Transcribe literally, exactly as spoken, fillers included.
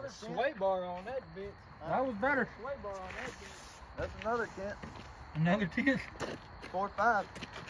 better. Sway bar on that bitch. That was better. Sway bar on that bitch. That's another Kent. Another ten. Four five.